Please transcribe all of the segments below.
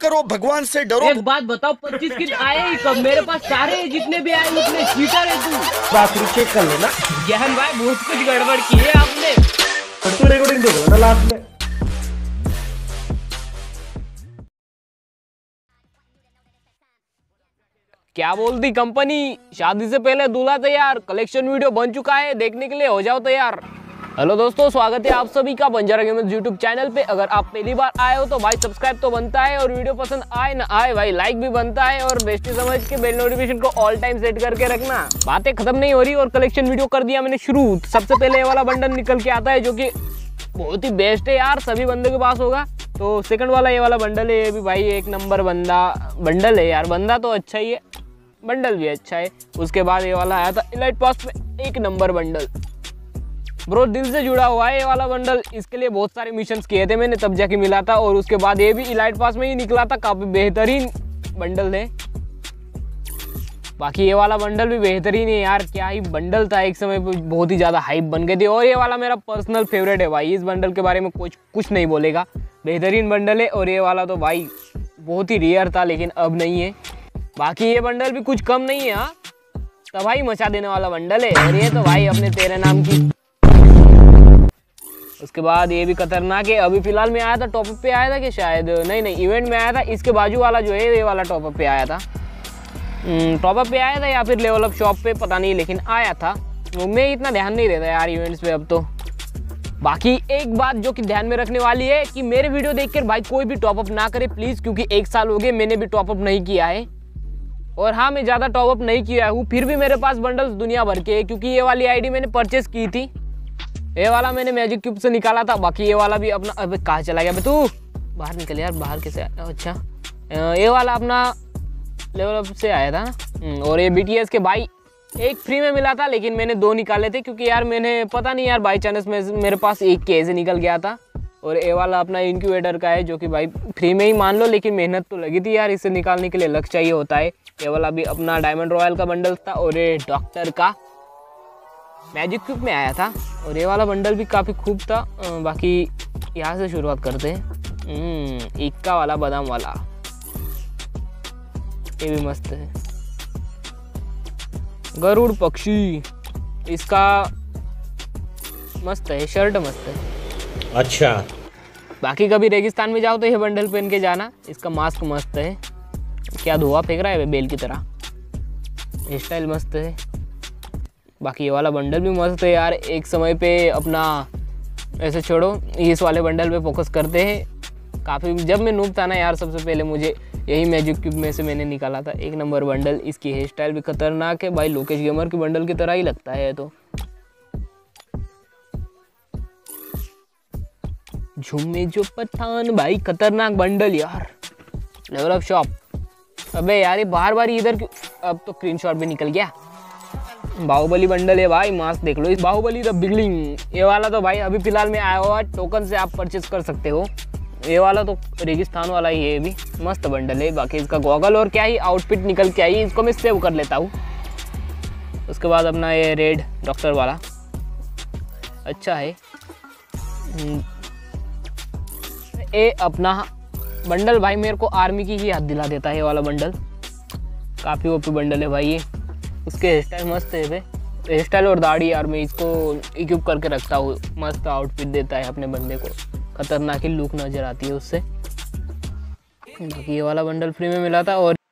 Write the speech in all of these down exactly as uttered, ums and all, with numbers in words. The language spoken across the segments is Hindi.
करो, भगवान से डरो। एक बात बताओ, पच्चीस किट आए ही कब? मेरे पास सारे हैं, जितने भी आए उतने चीटर है तू। आखिरी चेक कर लेना। जहन भाई बहुत कुछ गड़बड़ की है आपने। तू रिकॉर्डिंग देख लेना लास्ट में। क्या बोलती कंपनी, शादी से पहले दूल्हा तैयार, कलेक्शन वीडियो बन चुका है, देखने के लिए हो जाओ तैयार। हेलो दोस्तों, स्वागत है आप सभी का बंजारा गेमर्स यूट्यूब चैनल पे। अगर आप पहली बार आए हो तो भाई सब्सक्राइब तो बनता है, और वीडियो पसंद आए ना आए भाई लाइक भी बनता है, और बेस्टी समझ के बेल नोटिफिकेशन को ऑल टाइम सेट करके रखना। बातें खत्म नहीं हो रही और कलेक्शन वीडियो कर दिया मैंने शुरू। सबसे पहले ये वाला बंडल निकल के आता है जो कि बहुत ही बेस्ट है यार, सभी बंदे के पास होगा। तो सेकंड वाला ये वाला बंडल है, ये भी भाई एक नंबर बंदा बंडल है यार। बंदा तो अच्छा ही है, बंडल भी अच्छा है। उसके बाद ये वाला आया था इलाइट पास में, एक नंबर बंडल ब्रो, दिल से जुड़ा हुआ है ये वाला बंडल। इसके लिए बहुत सारे मिशंस किए थे मैंने, तब जाके मिला था। और उसके बाद ये भी इलाइट पास में ही निकला था, काफ़ी बेहतरीन बंडल है। बाकी ये वाला बंडल भी बेहतरीन है यार, क्या ही बंडल था, एक समय पर बहुत ही ज़्यादा हाइप बन गई थी। और ये वाला मेरा पर्सनल फेवरेट है भाई, इस बंडल के बारे में कुछ कुछ नहीं बोलेगा, बेहतरीन बंडल है। और ये वाला तो भाई बहुत ही रेयर था, लेकिन अब नहीं है। बाकी ये बंडल भी कुछ कम नहीं है, हाँ तबाही मचा देने वाला बंडल है। और ये तो भाई अपने तेरे नाम की। उसके बाद ये भी खतरनाक है, अभी फिलहाल में आया था, टॉपअप पे आया था कि शायद नहीं नहीं इवेंट में आया था। इसके बाजू वाला जो है ये वाला टॉपअप पे आया था, टॉपअप पे आया था या फिर लेवल अप शॉप पे पता नहीं, लेकिन आया था। मैं इतना ध्यान नहीं देता यार इवेंट्स पे अब तो। बाकी एक बात जो कि ध्यान में रखने वाली है कि मेरे वीडियो देखकर भाई कोई भी टॉपअप ना करे प्लीज़, क्योंकि एक साल हो गए मैंने भी टॉपअप नहीं किया है। और हाँ, मैं ज़्यादा टॉपअप नहीं किया हूँ, फिर भी मेरे पास बंडल्स दुनिया भर के है, क्योंकि ये वाली आईडी मैंने परचेस की थी। ये वाला मैंने मैजिक क्यूब से निकाला था। बाकी ये वाला भी अपना, अबे कहाँ चला गया तू, बाहर निकल यार, बाहर कैसे आया? अच्छा, ये वाला अपना लेवल अप से आया था ना। और ये बीटीएस के भाई एक फ्री में मिला था, लेकिन मैंने दो निकाले थे, क्योंकि यार मैंने पता नहीं यार बाई चांस में मेरे पास एक कैसे निकल गया था। और ये वाला अपना इंक्यूबेटर का है, जो कि भाई फ्री में ही मान लो, लेकिन मेहनत तो लगी थी यार, इसे निकालने के लिए लक चाहिए होता है। ये वाला भी अपना डायमंड रॉयल का बंडल था, और ये डॉक्टर का मैजिक क्यूब में आया था। और ये वाला बंडल भी काफ़ी खूब था। बाकी यहाँ से शुरुआत करते हैं, इक्का वाला बादाम वाला, ये भी मस्त है। गरुड़ पक्षी, इसका मस्त है, शर्ट मस्त है। अच्छा, बाकी कभी रेगिस्तान में जाओ तो ये बंडल पहन के जाना, इसका मास्क मस्त है। क्या धुआं फेंक रहा है बेल की तरह, हेयर स्टाइल मस्त है। बाकी ये वाला बंडल भी मस्त है यार, एक समय पे अपना ऐसे छोड़ो, इस वाले बंडल पे फोकस करते हैं। काफ़ी जब मैं नूब था ना यार, सबसे पहले मुझे यही मैजिक क्यूब में से मैंने निकाला था, एक नंबर बंडल। इसकी हेयर स्टाइल भी खतरनाक है भाई, लोकेश गेमर की बंडल की तरह ही लगता है। तो झूमे जो पठान भाई, खतरनाक बंडल यार। लेवल अप शॉप, अबे यार ये बार बार इधर क्यों? अब तो स्क्रीनशॉट भी निकल गया। बाहुबली बंडल है भाई, मास्क देख लो, इस बाहुबली द बिगलिंग। ये वाला तो भाई अभी फिलहाल में आया हुआ, टोकन से आप परचेज कर सकते हो। ये वाला तो रेगिस्तान वाला ही है, ये भी मस्त बंडल है। बाकी इसका गॉगल और क्या ही आउटफिट निकल के आई, इसको मैं सेव कर लेता हूँ। उसके बाद अपना ये रेड डॉक्टर वाला अच्छा है। ये अपना बंडल भाई मेरे को आर्मी की ही याद दिला देता है, ये वाला बंडल काफ़ी ओपी बंडल है भाई ये। उसके हेयर स्टाइल मस्त है, हेयर स्टाइल और दाढ़ी यार, मैं इसको इक्विप करके रखता हूँ, मस्त आउटफिट देता है अपने बंदे को, खतरनाक ही लुक नज़र आती है उससे। बाकी ये वाला बंडल फ्री में मिला था। और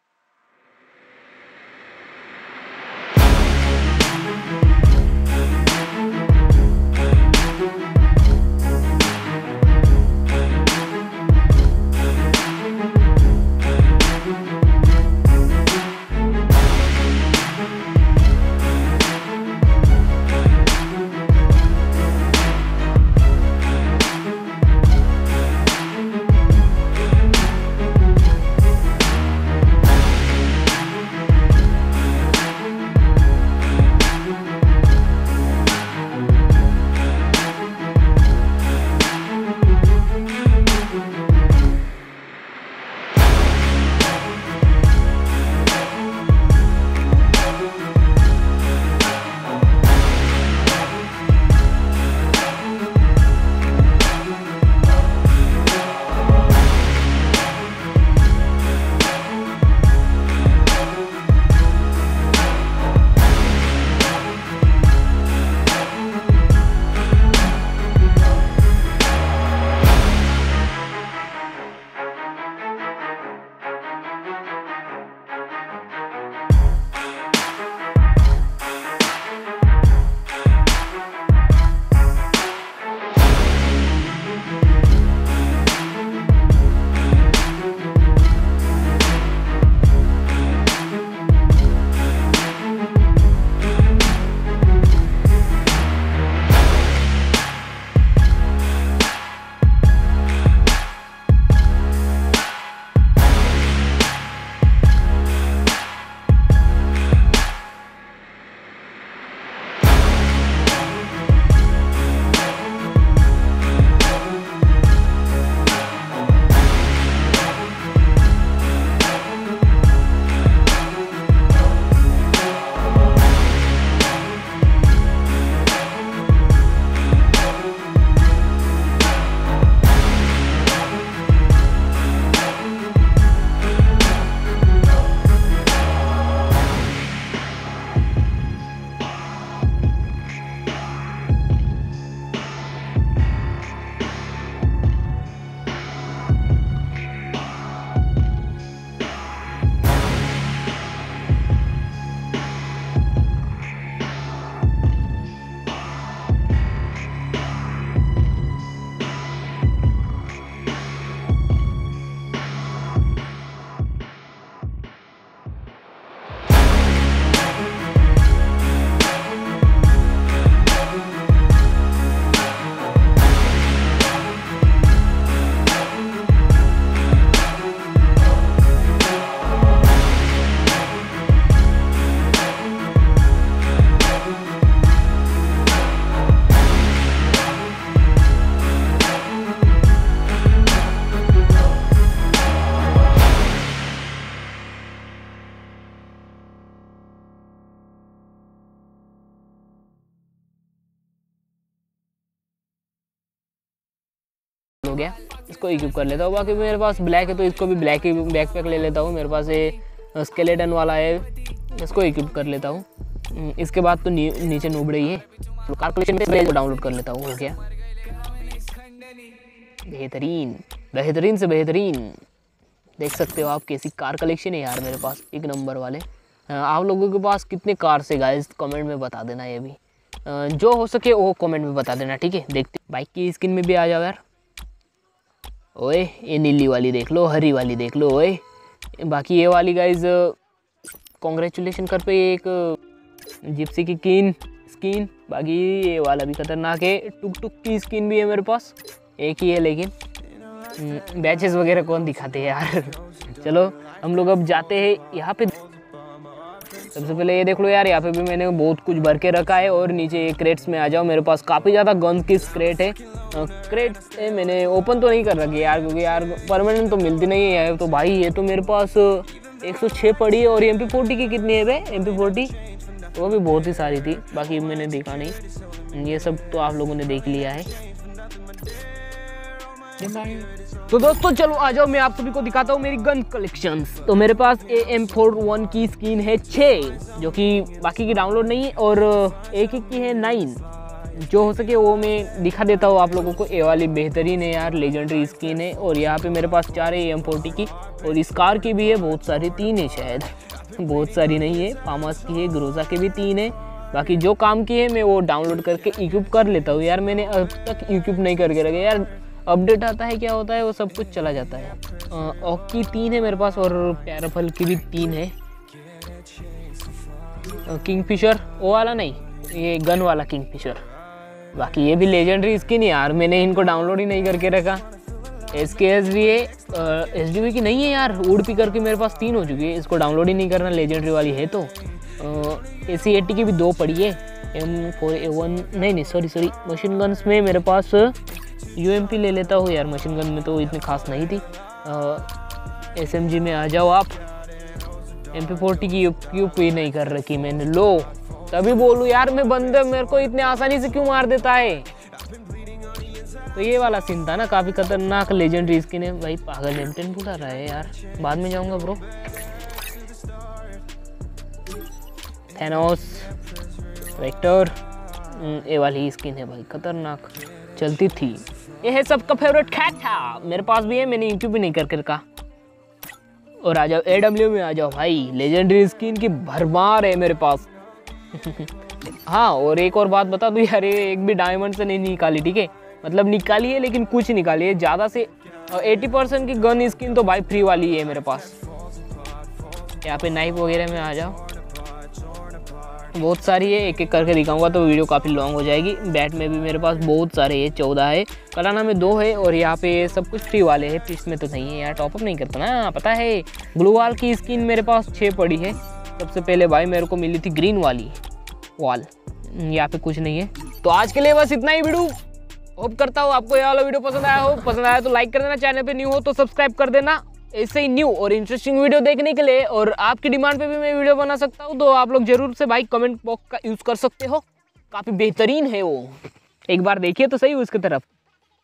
गया, इसको इक्विप कर लेता हूँ। बाकी मेरे पास ब्लैक है तो इसको भी ब्लैक ही बैकपैक ले लेता हूँ। मेरे पास ये स्केलेटन वाला है, इसको इक्विप कर लेता हूँ। इसके बाद तो नी, नीचे नूब रही है, तो कार कलेक्शन में डाउनलोड कर लेता हूँ। हो गया, बेहतरीन बेहतरीन से बेहतरीन। देख सकते हो आप कैसी कार कलेक्शन है यार मेरे पास, एक नंबर वाले। आप लोगों के पास कितने कार से गाइस कमेंट में बता देना, ये भी जो हो सके वो कमेंट में बता देना, ठीक है। देखते बाइक की स्किन में भी आ जाओ यार। ओए ये नीली वाली देख लो, हरी वाली देख लो। ओए बाकी ये वाली गाइस कॉन्ग्रेचुलेशन कर पे एक जिप्सी की कीन स्किन। बाकी ये वाला भी खतरनाक है, टुक टुक की स्किन भी है मेरे पास, एक ही है लेकिन बैचेस वगैरह कौन दिखाते हैं यार। चलो हम लोग अब जाते हैं यहाँ पे। सबसे पहले ये देख लो यार, यहाँ पे भी मैंने बहुत कुछ भर के रखा है। और नीचे ये क्रेट्स में आ जाओ, मेरे पास काफ़ी ज़्यादा गन्स की क्रेट है। क्रेट्स है मैंने ओपन तो नहीं कर रखी यार, क्योंकि यार परमानेंट तो मिलती नहीं है यार। तो भाई ये तो मेरे पास एक सौ छः पड़ी है। और एम पी फोर्टी की कितनी है भाई, एम पी फोर्टी वो भी बहुत ही सारी थी, बाकी मैंने देखा नहीं। ये सब तो आप लोगों ने देख लिया है। तो दोस्तों चलो आ जाओ, मैं आप सभी को दिखाता हूँ मेरी गन कलेक्शंस। तो मेरे पास ए एम फोर्टी वन की स्किन है छः, जो कि बाकी की डाउनलोड नहीं है। और एक एक की है नाइन, जो हो सके वो मैं दिखा देता हूँ आप लोगों को। ए वाली बेहतरीन है यार, लेजेंडरी स्किन है। और यहाँ पे मेरे पास चार है ए एम फोर्टी की, और इस कार की भी है बहुत सारी, तीन है शायद, बहुत सारी नहीं है। फार्मास की है, ग्रोजा के भी तीन है। बाकी जो काम की है मैं वो डाउनलोड करके इक्विप कर लेता हूँ यार। मैंने अब तक इक्विप नहीं करके रखे यार, अपडेट आता है क्या होता है वो सब कुछ चला जाता है। ऑक की तीन है मेरे पास, और पैराफल की भी तीन है। किंगफिशर वो वाला नहीं, ये गन वाला किंगफिशर। बाकी ये भी लेजेंडरी स्किन यार, मैंने इनको डाउनलोड ही नहीं करके रखा। एस के एस भी है, एस डी वी की नहीं है यार, वुड पिकर की मेरे पास तीन हो चुकी है, इसको डाउनलोड ही नहीं करना, लेजेंडरी वाली है। तो ए सी एटी की भी दो पड़ी है। एम फोर ए वन नहीं नहीं सॉरी सॉरी मशीन गन्स में मेरे पास यू एम पी ले लेता हूँ यार, मशीन गन में तो इतनी खास नहीं थी। एस एम जी में आ जाओ आप। एम पी फोर्टी की यूप ही नहीं कर रखी मैंने, लो तभी बोलूँ यार मैं बंदे मेरे को इतने आसानी से क्यों मार देता है। तो ये वाला सीन था ना, काफ़ी खतरनाक लेजेंडरी स्किन है भाई। पागल एम टेन बुला रहा है यार, बाद में जाऊँगा ब्रो। थैनोस, वेक्टर, ये वाली स्किन है भाई, खतरनाक चलती थी। ये है सबका फेवरेट कैटा, मेरे पास भी है, मैंने यूट्यूब भी नहीं करके रखा। और आ जाओ ए डब्ल्यू में आ जाओ भाई, लेजेंडरी स्किन की भरमार है मेरे पास। हाँ और एक और बात बता दूँ यार, ये एक भी डायमंड से नहीं निकाली, ठीक है, मतलब निकाली है लेकिन कुछ निकाली है ज़्यादा से। अस्सी परसेंट की गन स्किन तो भाई फ्री वाली है मेरे पास। यहाँ पे नाइफ वगैरह में आ जाओ, बहुत सारी है, एक एक करके दिखाऊंगा तो वीडियो काफ़ी लॉन्ग हो जाएगी। बैट में भी मेरे पास बहुत सारे है, चौदह है, कलाना में दो है। और यहाँ पे सब कुछ फ्री वाले हैं, पिस्ट में तो नहीं है यार, टॉपअप नहीं करता ना, पता है। ग्लू वाल की स्किन मेरे पास छः पड़ी है। सबसे पहले भाई मेरे को मिली थी ग्रीन वाली वॉल, यहाँ पे कुछ नहीं है। तो आज के लिए बस इतना ही वीडियो, होप करता हूँ आपको ये वाला वीडियो पसंद आया हो। पसंद आया तो लाइक कर देना, चैनल पे न्यू हो तो सब्सक्राइब कर देना ऐसे ही न्यू और इंटरेस्टिंग वीडियो देखने के लिए। और आपकी डिमांड पे भी मैं वीडियो बना सकता हूँ, तो आप लोग जरूर से भाई कमेंट बॉक्स का यूज़ कर सकते हो, काफ़ी बेहतरीन है वो, एक बार देखिए तो सही उसकी तरफ।